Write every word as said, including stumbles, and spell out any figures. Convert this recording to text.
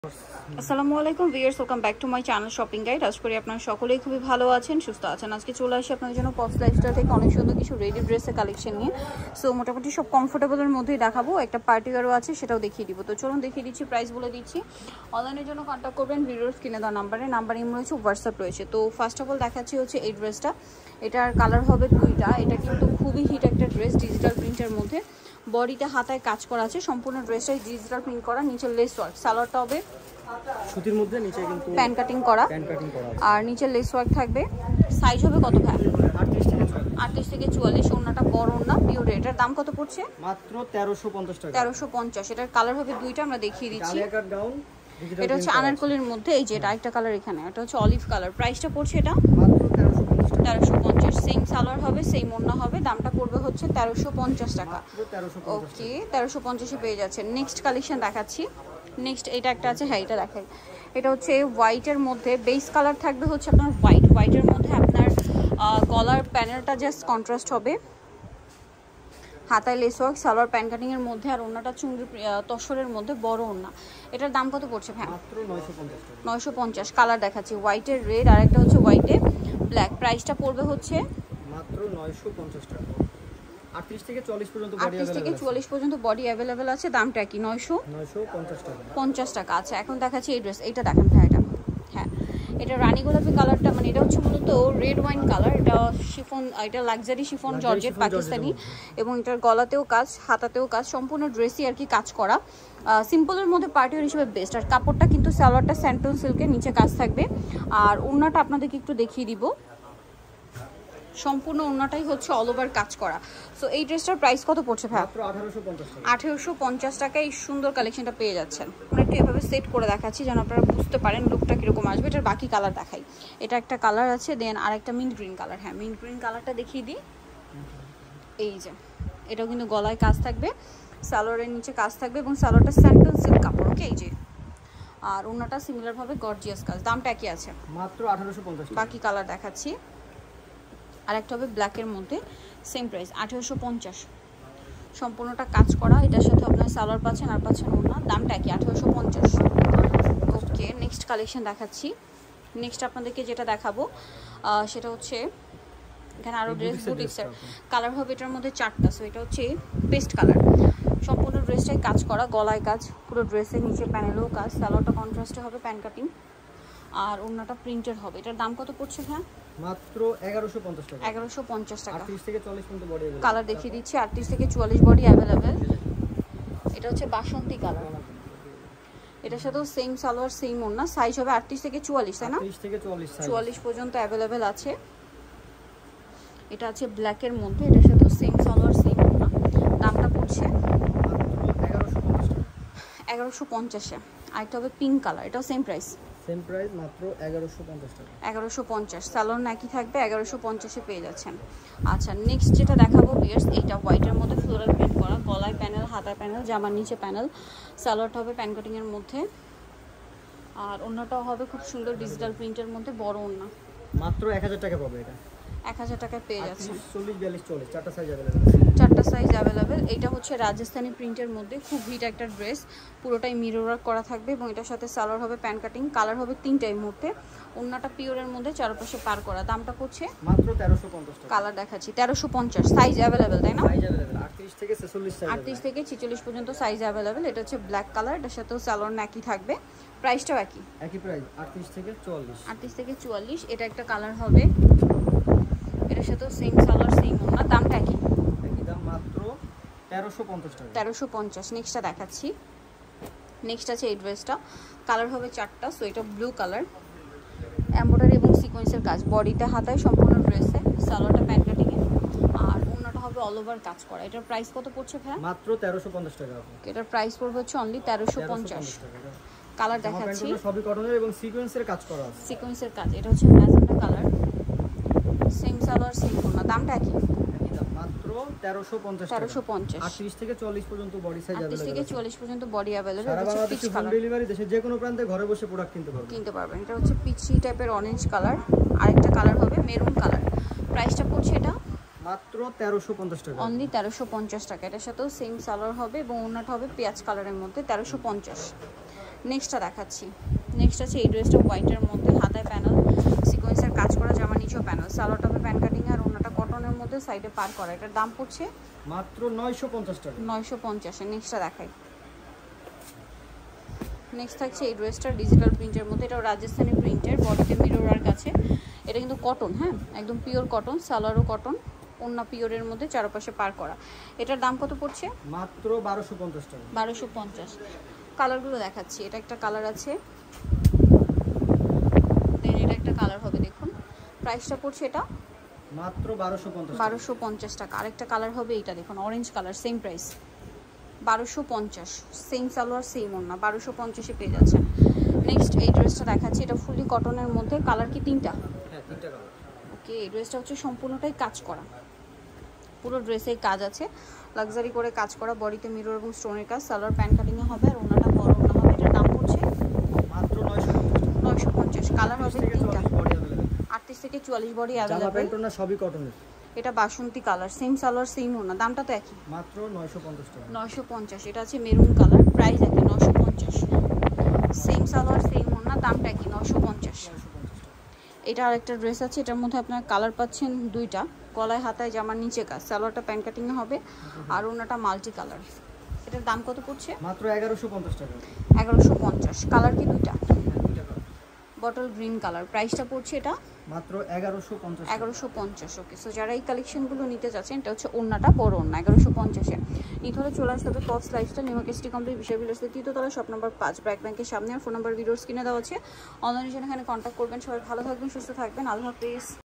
আসসালামু আলাইকুম viewers, welcome back to my channel shopping guide. আশা করি আপনারা সকলেই খুবই ভালো আছেন, সুস্থ আছেন। আজকে চলে আসি আপনাদের জন্য পপস লাইফস্টাইল থেকে অনেক সুন্দর কিছু রেডি ড্রেসের কালেকশন নিয়ে। সো মোটামুটি সব কমফোর্টেবলের মধ্যেই দেখাবো, একটা পার্টিওয়ারও আছে সেটাও দেখিয়ে দিব। তো চলুন দেখিয়ে দিচ্ছি, প্রাইস বলে দিচ্ছি। অনলাইনের জন্য কন্ট্যাক্ট করবেন ভিডিওর স্ক্রিনে দেওয়া নাম্বারে, নাম্বার ইম রয়েছে, হোয়াটসঅ্যাপ রয়েছে। তো ফার্স্ট অফ অল দেখাচ্ছি হচ্ছে এই ড্রেসটা। এটার কালার হবে দুইটা। এটা কিন্তু খুবই হিট একটা ড্রেস, ডিজিটাল প্রিন্টের মধ্যে। বডিতে হাতায় কাজ করা আছে, সম্পূর্ণ ড্রেসটাই ডিজিটাল প্রিন্ট করা, নিচে লেস ওয়ার্ক। সালোয়ারটা হবে সুতির মধ্যে, নিচে কিন্তু প্যান কাটিং করা, প্যান কাটিং করা আর নিচে লেস ওয়ার্ক থাকবে। সাইজ হবে কত ভাই? আটত্রিশ থেকে চুয়াল্লিশ। ওন্নাটা বড় ওন্না, পিওর। এটার দাম কত পড়ছে? মাত্র তেরোশো পঞ্চাশ টাকা। তেরোশো পঞ্চাশ। এটার কালার হবে দুইটা, আমরা দেখিয়ে দিচ্ছি। কালিয়া গাউন, এটা হচ্ছে আনারকলির মধ্যে। এই যে এটা আরেকটা কালার এখানে, এটা হচ্ছে অলিভ কালার। প্রাইসটা পড়ছে এটা মাত্র তেরোশো পঞ্চাশ টাকা। তেরোশো পঞ্চাশ। সেম সালোয়ার হবে, সেম ওন্না হবে, দামটা পড়বে হচ্ছে তেরোশো পঞ্চাশ টাকা। ওকে, তেরোশো পঞ্চাশে পেয়ে যাচ্ছেন। নেক্সট কালেকশন দেখাচ্ছি। নেক্সট এটা একটা আছে, হ্যাঁ এটা দেখাই। এটা হচ্ছে হোয়াইটের মধ্যে, বেস কালার থাকবে হচ্ছে আপনার হোয়াইট। হোয়াইটের মধ্যে আপনার গলার প্যানেলটা জাস্ট কন্ট্রাস্ট হবে, হাতায় lace work, salwar pan cutting এর মধ্যে, আর ওন্নাটা চুঙ্গি তসরের মধ্যে, বড় ওন্না। এটার দাম কত পড়ছে ভাই? মাত্র নয়শো পঞ্চাশ টাকা। নয়শো পঞ্চাশ। কালার দেখাচ্ছি, হোয়াইটের রেড, আর একটা হচ্ছে হোয়াইটে ব্ল্যাক। প্রাইসটা পড়বে হচ্ছে মাত্র নয়শো পঞ্চাশ টাকা। আটত্রিশ থেকে চুয়াল্লিশ পর্যন্ত বডি আটত্রিশ থেকে চুয়াল্লিশ পর্যন্ত বডি অ্যাভেলেবেল আছে। দামটা কি? নয়শো পঞ্চাশ টাকা। পঞ্চাশ টাকা। আচ্ছা, এখন দেখাচ্ছি এই ড্রেস। এইটা দেখেন ভাই, এটা হ্যাঁ, এটা রানী গোলাপি কালারটা, মানে এটা হচ্ছে মূলত রেড ওয়াইন কালার। এটা শিফন, এটা লাক্সারি শিফন জর্জেট পাকিস্তানি, এবং এটার গলাতেও কাজ, হাতাতেও কাজ, সম্পূর্ণ ড্রেসই আর কি কাজ করা। সিম্পলের মধ্যে পার্টিওয়ার হিসেবে বেস্ট। আর কাপড়টা কিন্তু সালোয়ারটা স্যান্টন সিল্কের, নিচে কাজ থাকবে। আর ওড়নাটা আপনাদেরকে একটু দেখিয়ে দিব, সম্পূর্ণ ওড়নাটাই হচ্ছে অল ওভার কাজ করা। সো এই ড্রেসটার প্রাইস কত পড়ছে ভাই? মাত্র আঠারোশো পঞ্চাশ টাকা। আঠারোশো পঞ্চাশ টাকায় এই সুন্দর কালেকশনটা পেয়ে যাচ্ছেন। আমরা একটু এভাবে সেট করে দেখাচ্ছি যেন আপনারা বুঝতে পারেন লুকটা কীরকম আসবে। এটার বাকি কালার দেখাই। এটা একটা কালার আছে, দেন আর একটা মিন্ট গ্রিন কালার। হ্যাঁ, মিন্ট গ্রিন কালারটা দেখিয়ে দিই। এই যে এটাও কিন্তু গলায় কাজ থাকবে, সালোয়ারের নিচে কাজ থাকবে, এবং সালোয়ারটা স্যান্টন সিল্ক কাপড়। ওকে, এই যে, আর ওনাটা সিমিলারভাবে গর্জিয়াস কাজ। দামটা একই আছে, মাত্র আঠারোশো পঞ্চাশ টাকা। বাকি কালার দেখাচ্ছি। আর একটা হবে ব্ল্যাকের মধ্যে, সেম প্রাইস আঠেরোশো পঞ্চাশ। সম্পূর্ণটা কাজ করা, এটার সাথে আপনার সালোয়ার পাচ্ছেন আর পাচ্ছেন ওড়না। দামটা কি? আঠেরোশো পঞ্চাশ। ওকে, নেক্সট কালেকশন দেখাচ্ছি। নেক্সট আপনাদেরকে যেটা দেখাবো সেটা হচ্ছে, এখানে আরও ড্রেস বুটিক্সের কালার হবে। এটার মধ্যে চারটা। সো এটা হচ্ছে পেস্ট কালার। সম্পূর্ণ ড্রেসটাই কাজ করা, গলায় কাজ, পুরো ড্রেসের নিচে প্যানেলেও কাজ। সালোয়ারটা কন্ট্রাস্টে হবে, প্যান কাটিং, আর ওড়নাটা প্রিন্টের হবে। এটার দাম কত পড়ছে হ্যাঁ? মাত্র এগারোশো পঞ্চাশ টাকা। এগারোশো পঞ্চাশ টাকা। আটত্রিশ থেকে চল্লিশ পর্যন্ত বডি অ্যাভেলেবল। কালার দেখিয়ে দিচ্ছি, আটত্রিশ থেকে চুয়াল্লিশ বডি অ্যাভেলেবেল। এটা হচ্ছে বাসন্তী কালার। এটার সাথেও সেম সালোয়ার, সেম ওড়না। সাইজ হবে আটত্রিশ থেকে চুয়াল্লিশ, তাই না? আটত্রিশ থেকে চুয়াল্লিশ সাইজ, চুয়াল্লিশ পর্যন্ত অ্যাভেলেবেল আছে। এটা আছে ব্ল্যাকের মধ্যে, এটার সাথেও সেম সালোয়ার, সেম ওড়না। দামটা পড়ছে এগারোশো পঞ্চাশ টাকা। এগারোশো পঞ্চাশে। আরেকটা হবে পিঙ্ক কালার, এটাও সেম প্রাইস, সেম প্রাইস, মাত্র এগারোশো পঞ্চাশ টাকা। এগারোশো পঞ্চাশ। সালোয়ার নাকি থাকবে, এগারোশো পঞ্চাশে পেয়ে যাচ্ছেন। আচ্ছা, নেক্সট যেটা দেখাবো ভিউয়ার্স, এইটা হোয়াইটের মধ্যে ফ্লোরাল প্রিন্ট করা, গলায় প্যানেল, হাতায় প্যানেল, জামার নিচে প্যানেল। সালোয়ারটা হবে প্যান কাটিংয়ের মধ্যে, আর ওড়নাটাও হবে খুব সুন্দর ডিজিটাল প্রিন্টের মধ্যে, বড় ওড়না। মাত্র এক হাজার টাকা পাবে এটা। এক হাজার টাকায় পেয়ে যাচ্ছেন। চল্লিশ, বিয়াল্লিশ, চল্লিশ, চারটা সাইজ অ্যাভেলেবেল। চারটা সাইজ অ্যাভেলেবেল। এইটা হচ্ছে রাজস্থানি প্রিন্টের মধ্যে, খুব হিট একটা ড্রেস। পুরোটাই মিরর ওয়ার্ক করা থাকবে, এবং এটার সাথে সালোয়ার হবে প্যান কাটিং। কালার হবে তিনটাই মধ্যে, ওড়নাটা পিওরের মধ্যে, চারপাশে পার করা। দামটা পড়ছে মাত্র তেরোশো পঞ্চাশ টাকা। কালার দেখাচ্ছি, তেরোশো পঞ্চাশ। সাইজ অ্যাভেলেবেল, তাই না? সাইজ অ্যাভেলেবেল আটত্রিশ থেকে ছেচল্লিশ সাইজ, আটত্রিশ থেকে ছেচল্লিশ পর্যন্ত সাইজ অ্যাভেলেবেল। এটা হচ্ছে ব্ল্যাক কালার, এটার সাথেও সালোয়ার একই থাকবে, প্রাইসটাও একই, একই প্রাইস, আটত্রিশ থেকে চুয়াল্লিশ। আটত্রিশ থেকে চুয়াল্লিশ। এটা একটা কালার হবে, এটার সাথেও সেম সালোয়ার, সেম ওড়না। দামটা একই, একই দাম, মাত্র তেরোশো পঞ্চাশ টাকা। তেরোশো পঞ্চাশ। নেক্সটটা দেখাচ্ছি। নেক্সট আছে এই ড্রেসটা, কালার হবে চারটা। সো এটা ব্লু কালার, এমব্রয়ডারি এবং সিকোয়েন্সের কাজ, বডিতে হাতায়, সম্পূর্ণ ড্রেসে সালোয়ারটা প্যান কাটিংয়ে, আর ওড়নাটা হবে অল ওভার কাজ করা। এটার প্রাইস কত পড়ছে ভাই? মাত্র তেরোশো পঞ্চাশ টাকা। এটার প্রাইস পড়বে হচ্ছে অনলি তেরোশো পঞ্চাশ। কালার দেখাচ্ছি, সবই কটনের এবং সিকোয়েন্সের কাজ করা আছে। সিকোয়েন্সের কাজ। এটা হচ্ছে magenta colour, same salwar, same ওড়না। দামটা একই, মাত্র তেরোশো পঞ্চাশ। তেরোশো পঞ্চাশ। আটত্রিশ থেকে চুয়াল্লিশ পর্যন্ত বডি সাইজ আটত্রিশ থেকে চুয়াল্লিশ পর্যন্ত বডি অ্যাভেলেবল। সারা বাংলাদেশে হোম ডেলিভারি, দেশে যে কোনো প্রান্তে ঘরে বসে প্রোডাক্ট কিনতে পারবেন কিনতে পারবেন। এটা হচ্ছে পিচি টাইপের অরেঞ্জ কালার। আরেকটা কালার হবে মেরুন কালার। প্রাইসটা পড়ছে এটা মাত্র তেরোশো পঞ্চাশ টাকা, অনলি তেরোশো পঞ্চাশ টাকা। এটার সাথেও সেম সালোয়ার হবে, এবং ওড়নাটা হবে পেঁয়াজ কালারের মধ্যে, তেরোশো পঞ্চাশ। নেক্সটটা দেখাচ্ছি। নেক্সট আছে এই ড্রেসটা হোয়াইটের মধ্যে, হাতায় প্যানেল সিকোয়েন্সের কাজ করা, জামা নিচেও প্যানেল, সালোয়ার টপে প্যান কাটিং আর ওনাটা কটনের মধ্যে সাইডে পার করা। এটার দাম পড়ছে মাত্র নয়শো পঞ্চাশ টাকা। নয়শো পঞ্চাশে। নেক্সটটা দেখাই। নেক্সট থাকছে এই ড্রেসটা ডিজিটাল প্রিন্টের মধ্যে, এটাও রাজস্থানি প্রিন্টের, বডিতে মিরর কাছে। এটা কিন্তু কটন, হ্যাঁ একদম পিওর কটন, সালোয়ারও কটন, ওন্না পিওরের মধ্যে চারপাশে পার করা। এটার দাম কত পড়ছে? মাত্র বারোশো পঞ্চাশ টাকা। বারোশো পঞ্চাশ। কালারগুলো দেখাচ্ছি। এটা একটা কালার আছে, দেন এটা একটা কালার হবে, দেখুন প্রাইসটা পড়ছে এটা মাত্র বারোশো পঞ্চাশ বারোশো পঞ্চাশ টাকা। আরেকটা কালার হবে এইটা, দেখুন অরেঞ্জ কালার, সেম প্রাইস বারোশো পঞ্চাশ, সেম সালোয়ার সেম ওন্না, বারোশো পঞ্চাশে পেয়ে যাচ্ছেন। নেক্সট এই ড্রেসটা দেখাচ্ছি, এটা ফুলি কটনের মধ্যে, কালার কি তিনটা? হ্যাঁ তিনটা কালার। ওকে, এই ড্রেসটা হচ্ছে সম্পূর্ণটাই কাজ করা, পুরো ড্রেসেই কাজ আছে, লাক্সারি করে কাজ করা, বডিতে মিরর এবং স্টোনের কাজ, সালোয়ার প্যান্ট কাটিংয়ে হবে আর ওনাটা বড় ওনা হবে। এটার দাম পড়ছে মাত্র নয়শো পঞ্চাশ টাকা। নয়শো পঞ্চাশ। কালার হবে তিনটা, বডি अवेलेबल, আটত্রিশ থেকে চুয়াল্লিশ বডি জামা অ্যাভেলেবেল। প্যান্ট না সবই কটনের। এটা বাসন্তী কালার, সেম সালোয়ার সেম ওনা, দামটা তো একই মাত্র নয়শো পঞ্চাশ টাকা। নয়শো পঞ্চাশ। এটা আছে মেরুন কালার, প্রাইস একই নয়শো পঞ্চাশ, সেম সালোয়ার সেম ওনা, দামটা একই নয়শো পঞ্চাশ। এটা আরেকটা ড্রেস আছে, এটার মধ্যে আপনার কালার পাচ্ছেন দুইটা, গলায় হাতায় জামার নিচে কাজ, সালোয়ারটা প্যান্ট কাটিংয়ে হবে আর ওনাটা মাল্টি কালার। এটার দাম কত পড়ছে? মাত্র এগারোশো পঞ্চাশ টাকা। এগারোশো পঞ্চাশ। কালার কি দুইটা? হ্যাঁ দুইটা কালার। Bottle green colour. প্রাইসটা পড়ছে এটা মাত্র এগারোশো পঞ্চাশ। এগারোশো পঞ্চাশ। ওকে, সো যারা এই কালেকশনগুলো নিতে চাচ্ছেন, এটা হচ্ছে ওন্নাটা বড় ওন্না, এগারোশো পঞ্চাশে। নিতে হলে চলে আসতে হবে tops lifestyle, new market city complex, বিশাল বিলাসের তৃতীয়তলা, শপ নাম্বার পাঁচ, ব্র্যাক ব্যাংকের সামনে। আর ফোন নাম্বার ভিডিওস কিনে দেওয়া আছে, অনলাইনে সেখানে কন্ট্যাক্ট করবেন। সবাই ভালো থাকবেন, সুস্থ থাকবেন, আল্লাহ হাফিজ।